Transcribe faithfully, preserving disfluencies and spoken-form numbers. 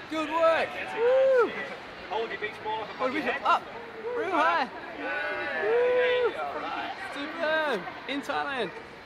Good work. Woo. Hold your beach ball up Hold above your your beach head. ball up. Real high. Yay. All right. Superb. In Thailand.